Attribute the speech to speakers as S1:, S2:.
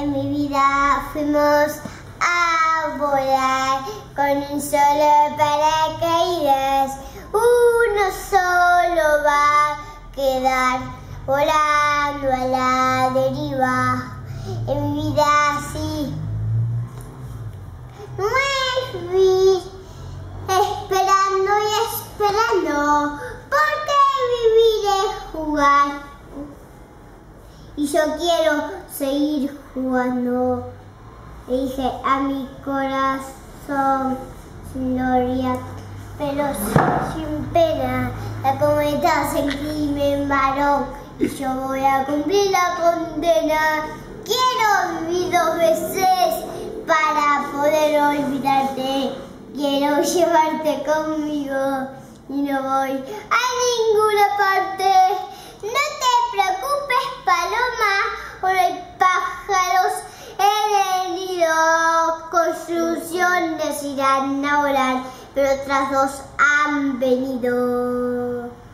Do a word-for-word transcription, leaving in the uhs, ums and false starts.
S1: En mi vida fuimos a volar con un solo paracaídas. Uno solo va a quedar volando a la deriva. En mi vida sí me fui esperando y esperando, porque vivir es jugar y yo quiero seguir jugando. Le dije a mi corazón sin gloria, pero sin pena. La cometa sentí me embaró y yo voy a cumplir la condena. Quiero vivir dos veces para poder olvidarte. Quiero llevarte conmigo y no voy a ninguna parte. No te preocupes, paloma, por hay pájaros en el nido. Construcciones irán a volar, pero otras dos han venido.